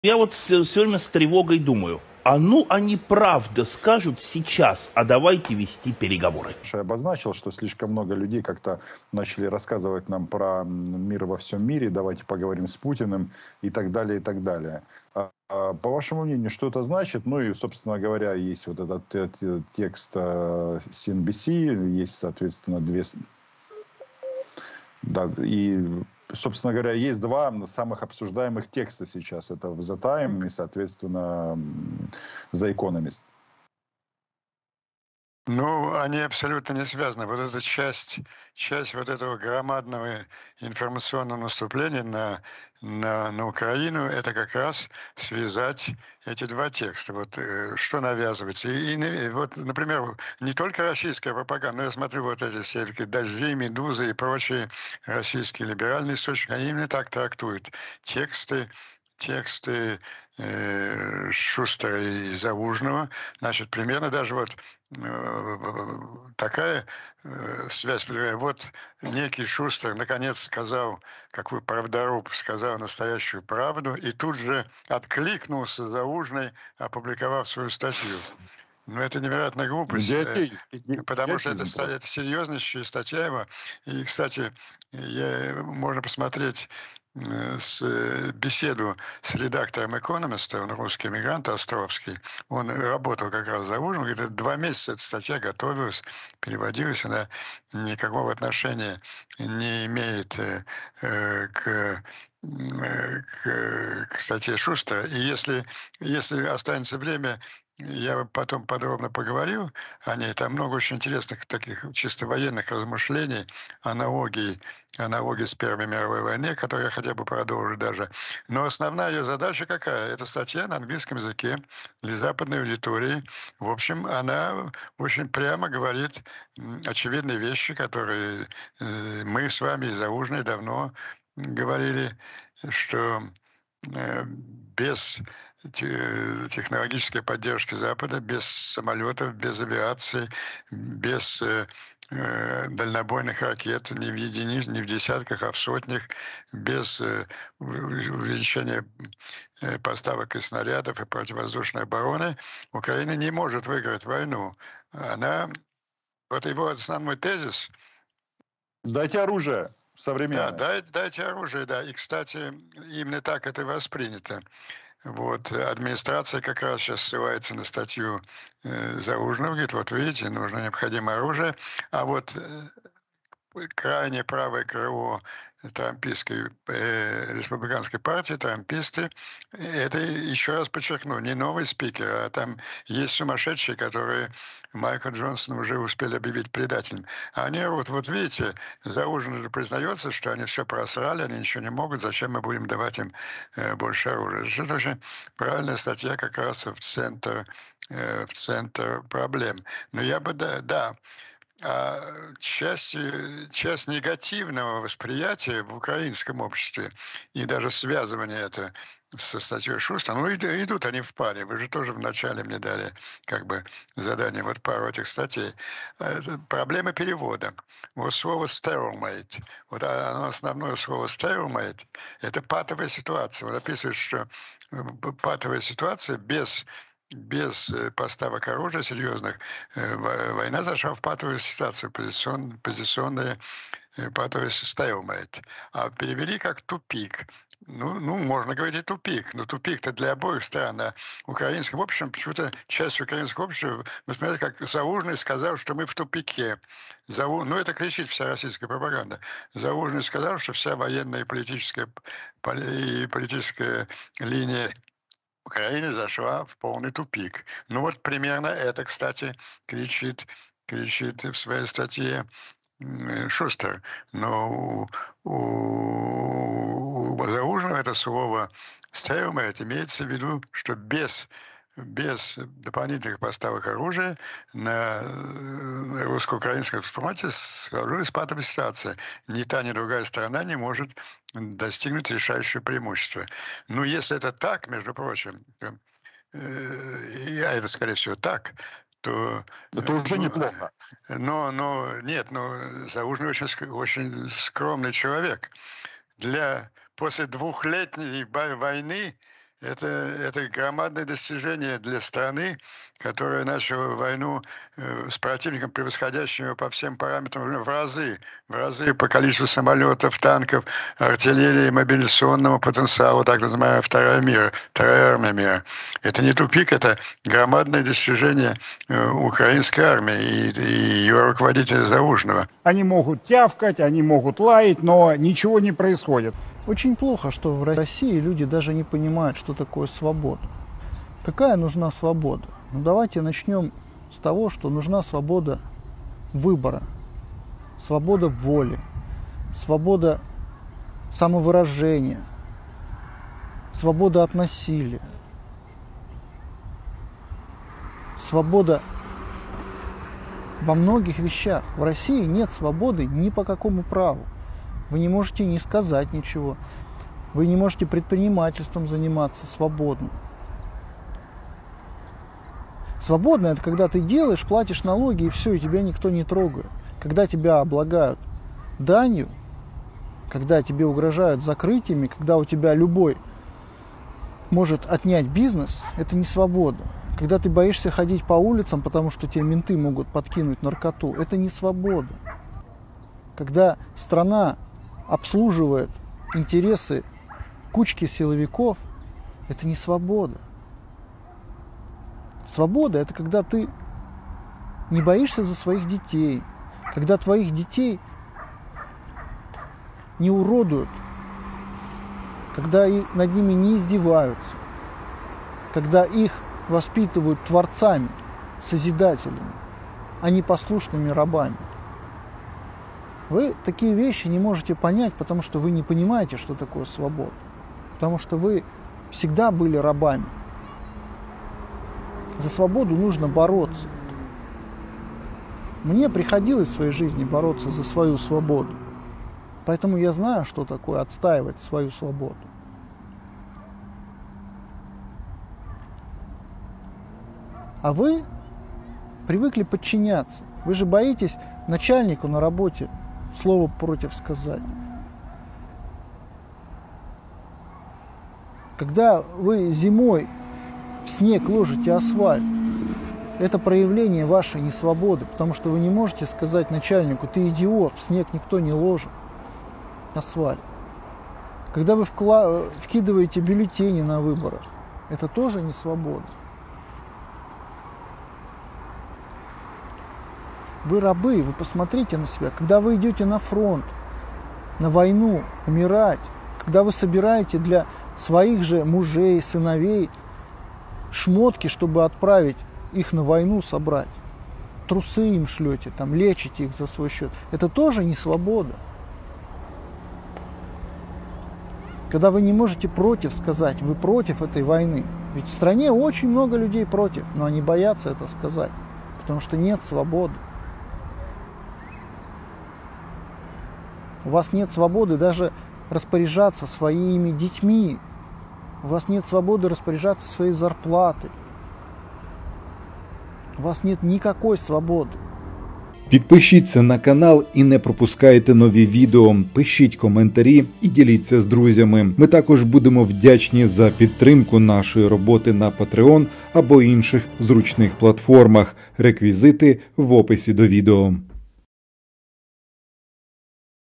Я вот все время с тревогой думаю, а ну они правда скажут сейчас, а давайте вести переговоры. Я обозначил, что слишком много людей как-то начали рассказывать нам про мир во всем мире, давайте поговорим с Путиным и так далее, и так далее. По вашему мнению, что это значит? Ну и, собственно говоря, есть вот этот текст CNBC, есть, соответственно, две... Да, и, собственно говоря, есть два самых обсуждаемых текста сейчас. Это в The Time и, соответственно, The Economist. Ну, они абсолютно не связаны. Вот эта часть вот этого громадного информационного наступления на Украину, это как раз связать эти два текста. Вот что навязывается. И вот, например, не только российская пропаганда, но я смотрю вот эти все «Дожди», «Медузы» и прочие российские либеральные источники, они именно так трактуют тексты Шустера и Залужного. Значит, примерно даже вот такая связь. Вот некий Шустер наконец сказал, какой правдоруб, сказал настоящую правду, и тут же откликнулся Залужный, опубликовав свою статью. Но это невероятная глупость, потому что это серьезнейшая статья его. И, кстати, можно посмотреть беседу с редактором «Экономиста», он русский эмигрант Островский, он работал как раз за ужином, говорит, 2 месяца эта статья готовилась, переводилась, она никакого отношения не имеет к статье Шустера. И если останется время, я потом подробно поговорил о ней. Там много очень интересных таких чисто военных размышлений, аналогий с Первой мировой войной, которые я хотя бы продолжу даже. Но основная ее задача какая? Это статья на английском языке для западной аудитории. В общем, она очень прямо говорит очевидные вещи, которые мы с вами из Залужной давно говорили, что без технологической поддержки Запада, без самолетов, без авиации, без дальнобойных ракет, не в единиц, не в десятках, а в сотнях, без увеличения поставок и снарядов, и противовоздушной обороны, Украина не может выиграть войну. Вот его основной тезис. Дайте оружие современное. Да, дайте оружие, да. И, кстати, именно так это воспринято. Вот, администрация как раз сейчас ссылается на статью Залужного, говорит, вот видите, нужно необходимое оружие, а вот крайне правое крыло трампистской республиканской партии, трамписты, это, еще раз подчеркну, не новый спикер, а там есть сумасшедшие, которые Майкла Джонсона уже успели объявить предателем. А они вот видите, Залужный же признается, что они все просрали, они ничего не могут, зачем мы будем давать им больше оружия. Это очень правильная статья как раз в центр проблем. Но я бы, да, часть негативного восприятия в украинском обществе и даже связывание это со статьей Шустера, ну идут они в паре. Вы же тоже вначале мне дали как бы задание, вот пару этих статей. Проблема перевода. Вот слово stalemate, вот оно основное слово stalemate, это патовая ситуация. Он описывает, что патовая ситуация без поставок оружия серьезных, война зашла в патовую ситуацию, позиционная патовая stalemate. А перевели как тупик. Ну, можно говорить и тупик, но тупик-то для обоих стран. А украинское, в общем, почему-то часть украинского общества, вы смотрите, как Залужный сказал, что мы в тупике. Ну, это кричит вся российская пропаганда. Залужный сказал, что вся военная и политическая линия Украина зашла в полный тупик. Ну вот примерно это, кстати, кричит в своей статье Шустер. Но у Залужного это слово «stalemate» имеется в виду, что без дополнительных поставок оружия на русско-украинском фронте сложилась патовая ситуация. Ни та, ни другая сторона не может достигнуть решающего преимущества. Ну, если это так, между прочим, это, скорее всего, так, то... Это уже неплохо. Нет, Залужный очень скромный человек. После двухлетней войны Это громадное достижение для страны, которая начала войну с противником, превосходящим его по всем параметрам в разы по количеству самолетов, танков, артиллерии, мобилизационного потенциала, так называемая вторая армия мира. Это не тупик, это громадное достижение украинской армии и ее руководителя Залужного. Они могут тявкать, они могут лаять, но ничего не происходит. Очень плохо, что в России люди даже не понимают, что такое свобода. Какая нужна свобода? Ну, давайте начнем с того, что нужна свобода выбора, свобода воли, свобода самовыражения, свобода от насилия, свобода во многих вещах. В России нет свободы ни по какому праву. Вы не можете не сказать ничего. Вы не можете предпринимательством заниматься свободно. Свободно – это когда ты делаешь, платишь налоги, и все, и тебя никто не трогает. Когда тебя облагают данью, когда тебе угрожают закрытиями, когда у тебя любой может отнять бизнес, это не свобода. Когда ты боишься ходить по улицам, потому что тебе менты могут подкинуть наркоту, это не свобода. Когда страна обслуживает интересы кучки силовиков, это не свобода. Свобода – это когда ты не боишься за своих детей, когда твоих детей не уродуют, когда над ними не издеваются, когда их воспитывают творцами, созидателями, а не послушными рабами. Вы такие вещи не можете понять, потому что вы не понимаете, что такое свобода. Потому что вы всегда были рабами. За свободу нужно бороться. Мне приходилось в своей жизни бороться за свою свободу. Поэтому я знаю, что такое отстаивать свою свободу. А вы привыкли подчиняться. Вы же боитесь начальнику на работе слово против сказать. Когда вы зимой в снег ложите асфальт, это проявление вашей несвободы, потому что вы не можете сказать начальнику: ты идиот, в снег никто не ложит асфальт. Когда вы вкидываете бюллетени на выборах, это тоже не свобода. Вы рабы, вы посмотрите на себя. Когда вы идете на фронт, на войну, умирать, когда вы собираете для своих же мужей, сыновей шмотки, чтобы отправить их на войну, собрать, трусы им шлете, там, лечите их за свой счет, это тоже не свобода. Когда вы не можете против сказать, вы против этой войны. Ведь в стране очень много людей против, но они боятся это сказать, потому что нет свободы. У вас нет свободы даже распоряжаться своими детьми. У вас нет свободы распоряжаться своей зарплатой. У вас нет никакой свободи. Підпишіться на канал і не пропускайте нові відео. Пишіть коментарі і діліться з друзями. Ми також будемо вдячні за підтримку нашої роботи на Patreon або інших зручних платформах. Реквізити в описі до відео.